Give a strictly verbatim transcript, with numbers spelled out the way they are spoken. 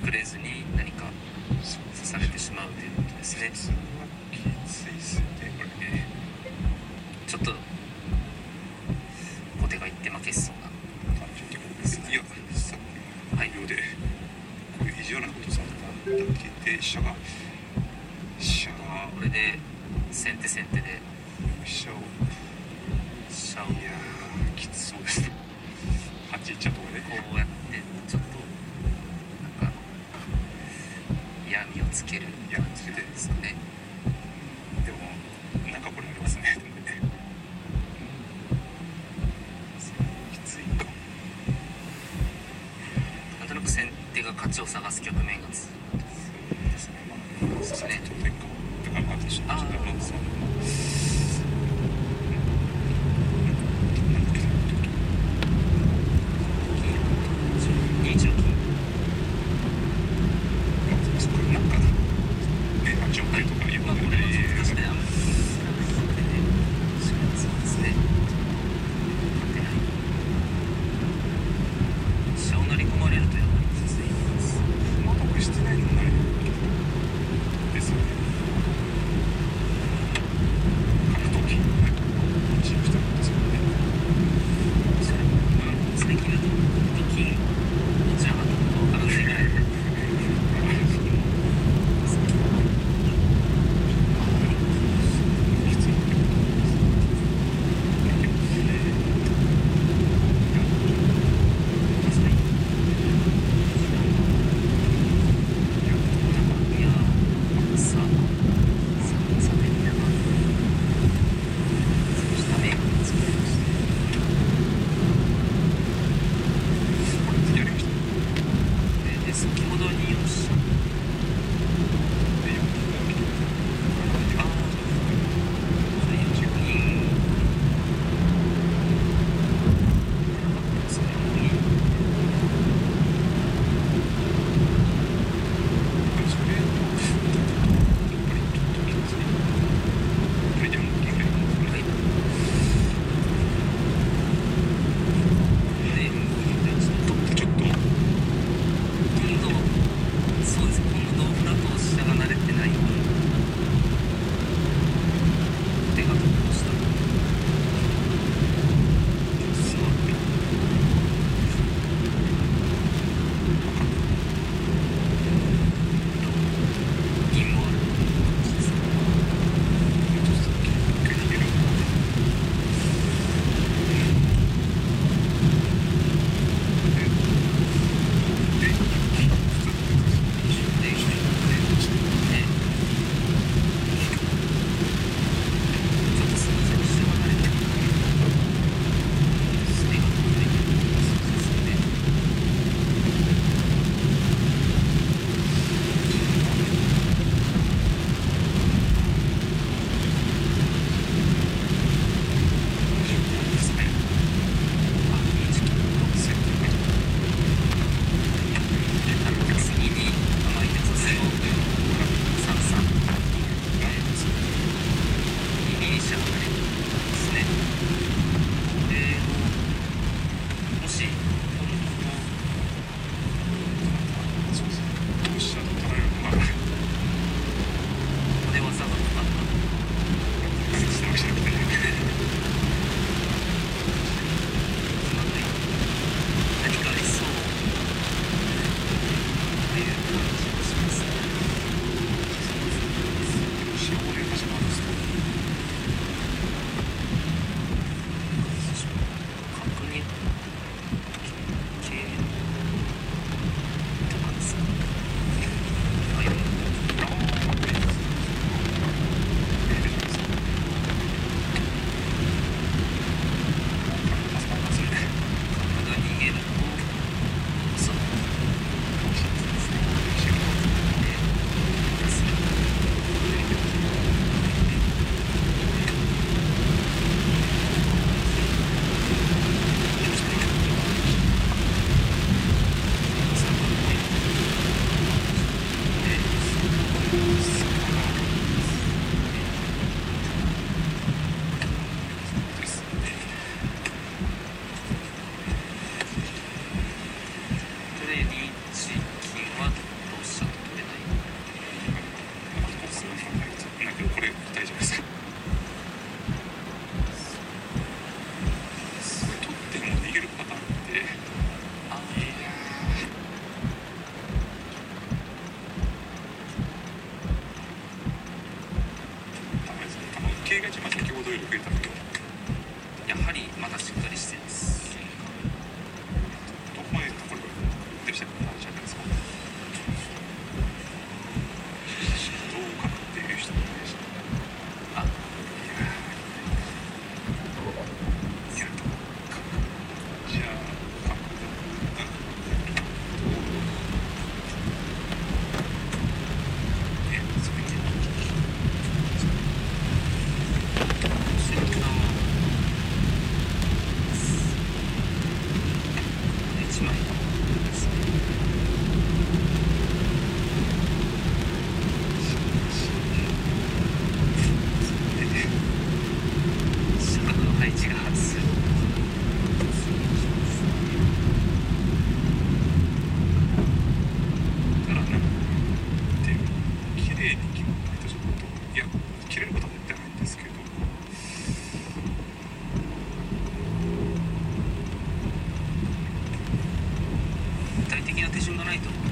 作れずに何か刺されてしまうということですね。 それはきついですよねこれね。 ちょっと後手が言って負けそうな感じでですね。いやさっきの内容で、こういう異常なことされただけで飛車が飛車がこれで先手先手で飛車を飛車をいやーきつそうですね。はちいっちゃうところでこうやってちょっとなんか嫌味をつける嫌味つけてですかね。 でもなんかこれありますね。でもねきついか。 なんとなく先手が勝ちを探す局面が続くそうですね。まあですね。 ちょっと変化だからまあちょっとあーちょっとまあそうにいちの金。 なんかね、はちおくとかいうのまあこれはちょっと確かにあんまりそうですね。勝てない。飛車を乗り込まれるとやっぱりきついです。 まあ得してないのもないですよね。 がないと